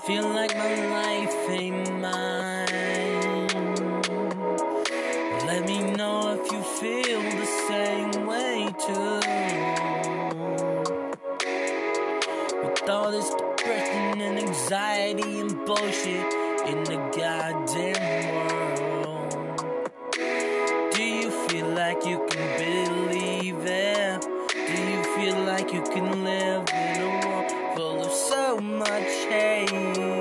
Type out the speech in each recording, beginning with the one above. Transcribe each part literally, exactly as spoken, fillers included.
Feel like my life ain't mine. Let me know if you feel the same way too. With all this depression and anxiety and bullshit in the goddamn world, do you feel like you can believe it? Do you feel like you can live in a world full of so much hate?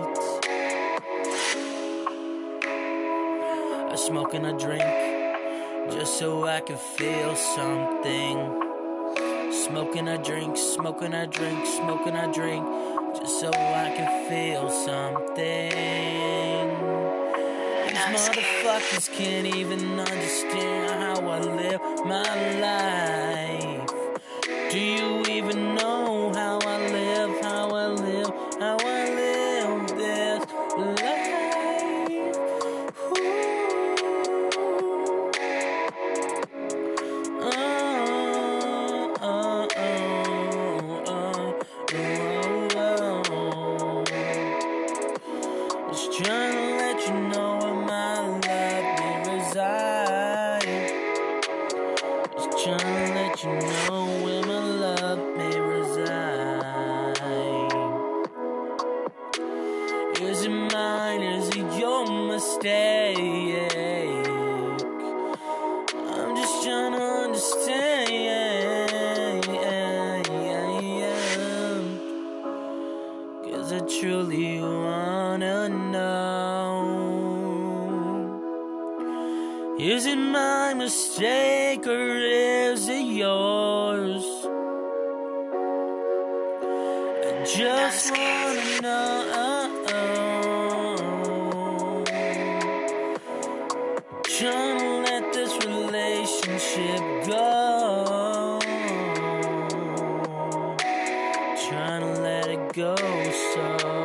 I smoke and I drink just so I can feel something. Smoke and I drink, smoke and I drink, smoke and I drink just so I can feel something. These motherfuckers can't even understand how I live my life. Do you even know how I live, how I live, how I live this life? Ooh. Oh, oh, oh, oh, oh, oh. Just trying to let you know where my love may reside. Just trying to let you know where my love may reside. Is it mine? Is it your mistake? I'm just trying to understand. 'Cause I truly wanna know. Is it my mistake or is it yours? I just wanna know. Trying to let this relationship go. Trying to let it go so